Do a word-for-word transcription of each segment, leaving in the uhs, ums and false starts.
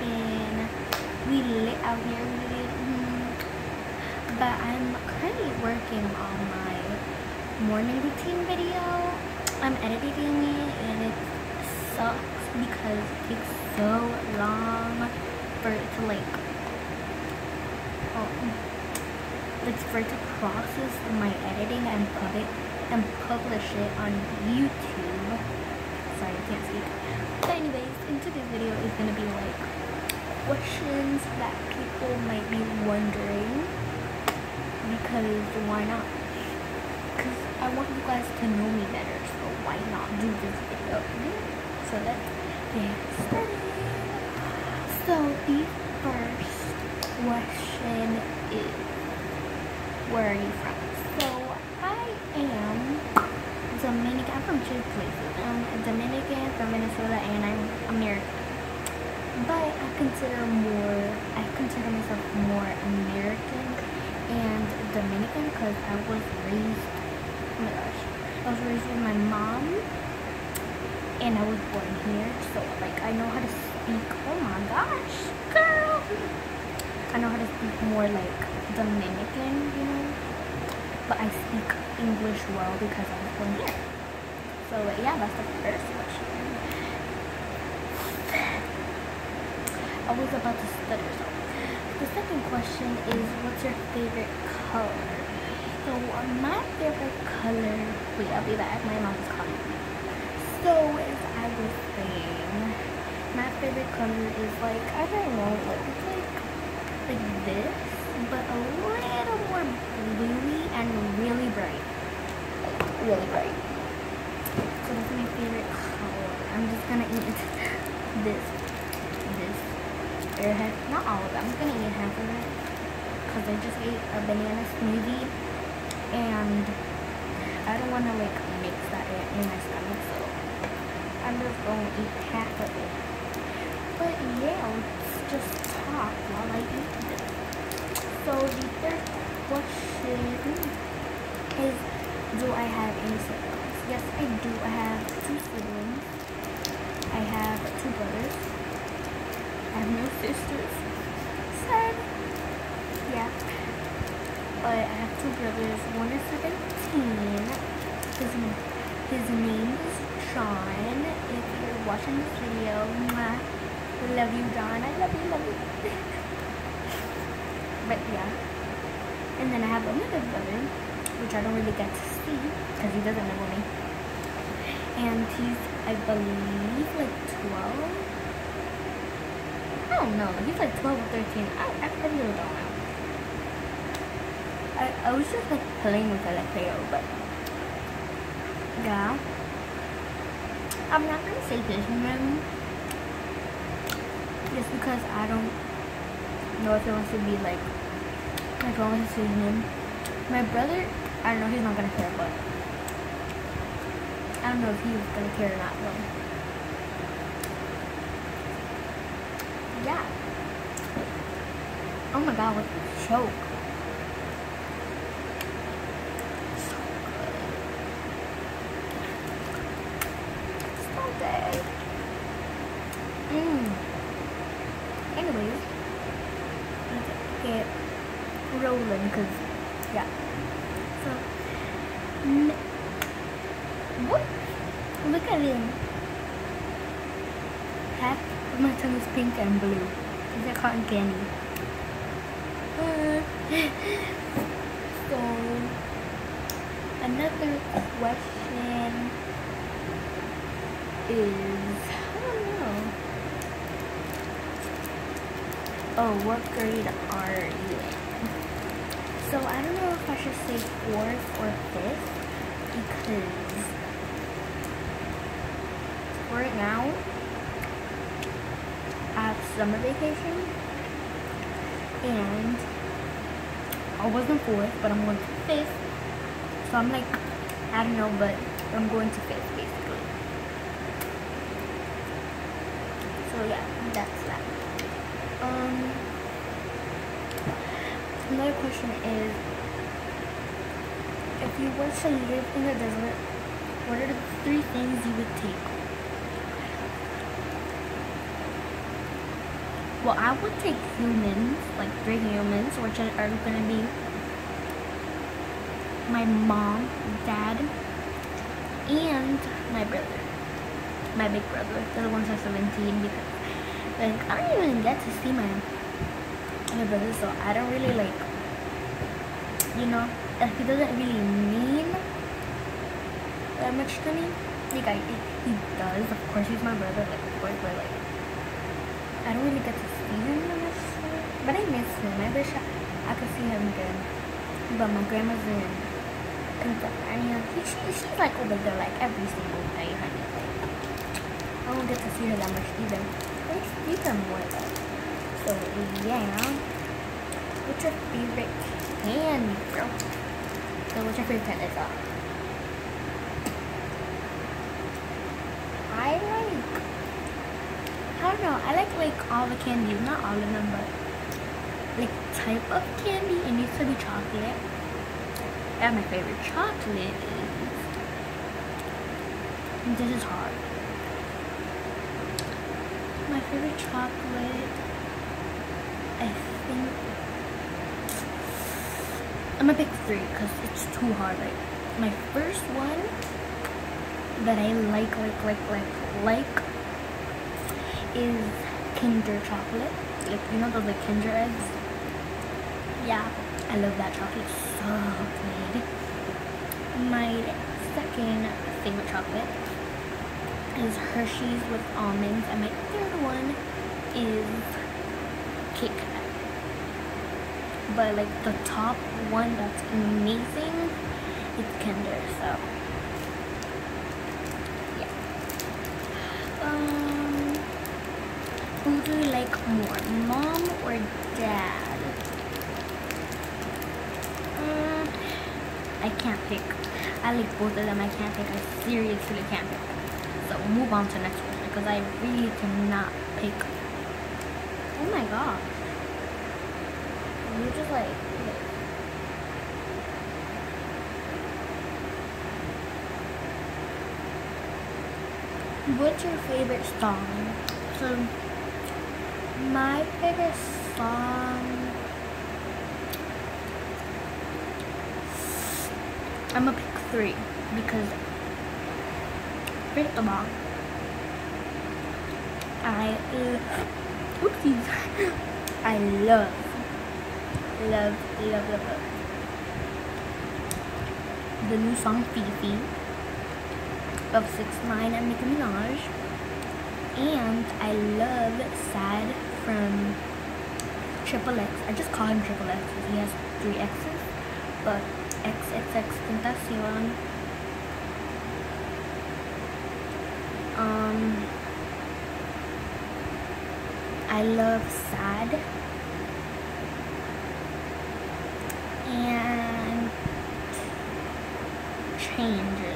and we lit out here. We lit, mm, but I'm currently working on my morning routine video. I'm editing it and it sucks because it takes so long for it to like um, it's for it to process my editing and public and publish it on YouTube. Sorry, I can't speak. But anyways, in today's video is gonna be like questions that people might be wondering, because why not? Because I want you guys to know me better, so why not do this video? So let's get started. So the first question is, where are you from? So I am Dominican. I'm from two places. I'm Dominican, from Minnesota, and I'm American. But I consider more, I consider myself more American and Dominican because I was raised, oh my gosh, I was raised with my mom and I was born here. So like I know how to speak, oh my gosh, girl. I know how to speak more like Dominican, you know, but I speak English well because I was born here. So yeah, that's the first question. I was about to stutter. So the second question is, what's your favorite color? So uh, my favorite color, wait, I'll be back. My mom is calling me. So as I was saying, my favorite color is like, I don't know, like it's like like this, but a little more bluey and really bright. Like really bright. So that's my favorite color. I'm just gonna eat this. Half, not all of it. I'm gonna eat half of it because I just ate a banana smoothie and I don't want to like mix that in my stomach, so I'm just gonna eat half of it. But yeah, let's just talk while I eat this. So the third question is, do I have any siblings? Yes, I do. I have two siblings. I have two brothers. I have no sisters. Sad. Yeah. But I have two brothers. One is seventeen. His, his name is Sean. If you're watching this video, mwah, love you, John. I love you, love you. But yeah. And then I have another brother, which I don't really get to see because he doesn't live with me. And he's, I believe, like twelve. I don't know, he's like twelve or thirteen. I, I really don't know. I, I was just like playing with Alexeo, but yeah. I'm not gonna say his name just because I don't know if he wants to be like, like I want to say his name. My brother, I don't know, he's not gonna care, but I don't know if he's gonna care or not though. Yeah. Oh my god, what a choke. So good. So good. Mmm. Anyways, let's get rolling because, yeah. So, what? Look at him. Half my tongue is pink and blue. Is that cotton candy? Uh, so, another question is, I don't know. Oh, what grade are you in? So, I don't know if I should say fourth or fifth, because right now, I have summer vacation, and I wasn't fourth, but I'm going to fifth, so I'm like, I don't know, but I'm going to fifth, basically. So yeah, that's that. Um, another question is, if you were to live in the desert, what are the three things you would take? well, I would take humans, like three humans, which are gonna be my mom, dad, and my brother, my big brother. The other ones are seventeen because like I don't even get to see my my brother, so I don't really like, you know, like he doesn't really mean that much to me. Like I, he does, of course he's my brother, like of course, but like I don't really get to see him much, but I miss him. I wish I, I could see him again. But my grandma's in Pennsylvania. She, she, she's like over there like every single day, honey. Like, I don't get to see her that much either. I see her more though. So yeah. What's your favorite candy, bro? So what's your favorite candy? So I like, I don't know, I like like all the candies, not all of them, but like type of candy. It needs to be chocolate. And my favorite chocolate is, this is hard. My favorite chocolate, I think, I'm gonna pick three because it's too hard. Like my first one that I like, like, like, like, like is Kinder chocolate. Like, you know those like Kinder eggs? Yeah, I love that chocolate, so good. My second favorite chocolate is Hershey's with almonds, and my third one is Kit Kat. But like the top one that's amazing is Kinder, so Um, who do you like more, mom or dad? Um, I can't pick. I like both of them. I can't pick. I seriously can't pick. So move on to the next one because I really cannot pick. Oh my god. You just like. What's your favorite song? So, my favorite song, I'm gonna pick three because, first of all, I, uh, oopsies, I love, love, love, love, love the new song Fifi of six nine and Nicki Minaj, and I love Sad from Triple X. I just call him Triple X because he has three X's, but triple X Tentacion. Um, I love Sad, and Changes.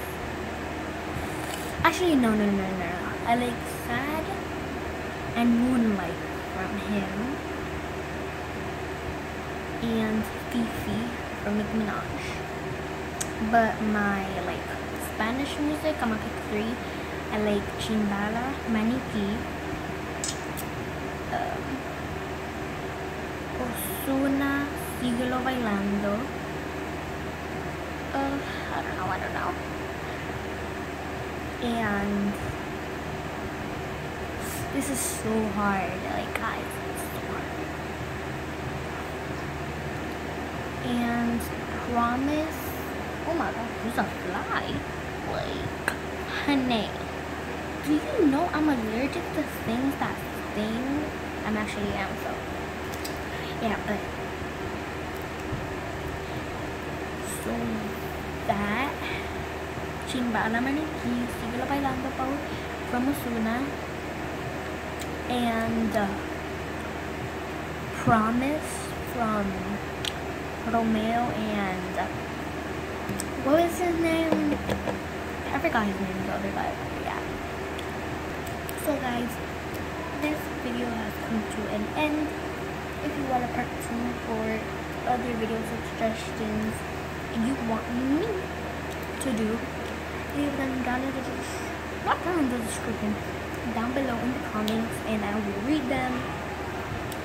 Actually, no, no, no, no, no. I like Sad and Moonlight from him, and Fifi from Nicki Minaj. But my like Spanish music, I'm gonna pick three. I like Chimbala, Maniki, um, Ozuna, Síguelo Bailando. Uh, I don't know, I don't know. And this is so hard, like guys, it's so hard. And Promise, oh my god, there's a fly. Like, honey, do you know I'm allergic to things that sting? I'm actually am, so yeah, but so that Chimbala Maniki, Síguelo Bailando from Ozuna, and uh, Promise from Romeo and uh, what was his name? I forgot his name, the other guy. Yeah. So guys, this video has come to an end. If you want a part two or other video suggestions you want me to do, leave them down in the description, not down in the description, down below in the comments, and I will read them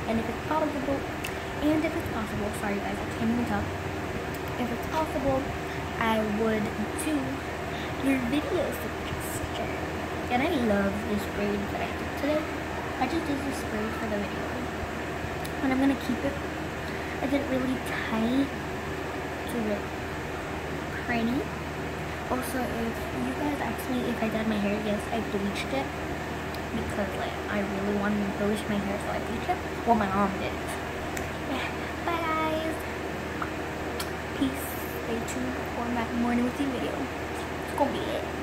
And if it's possible, and if it's possible, sorry guys, I can't even talk. If it's possible, I would do your video suggestion. And I love this braid that I did today. I just did this braid for the video. And I'm gonna keep it. I did it really tight to look pretty. Also, if you guys ask me if I dyed my hair, yes, I bleached it. Because like I really wanted to bleach my hair, so I bleached it. Well, my mom did. Yeah. Bye guys. Peace. Stay tuned for my morning routine video. It's gonna be it.